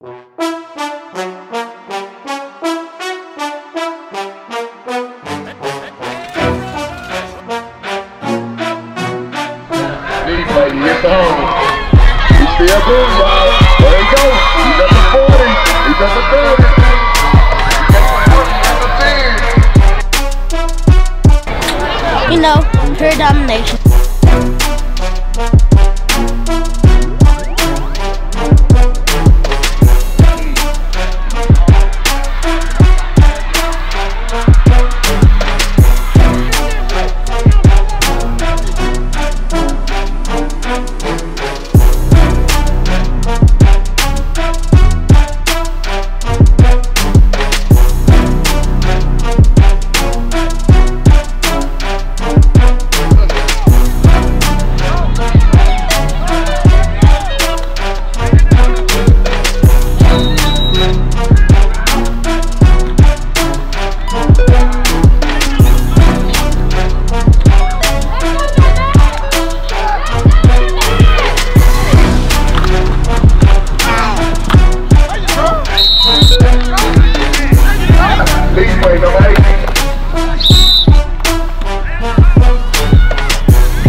It's home. He's still good, y'all. There he goes. He's at the 40. He's at the 30. You know, pure domination.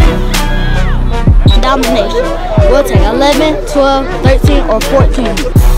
Domination. We'll take 11, 12, 13, or 14.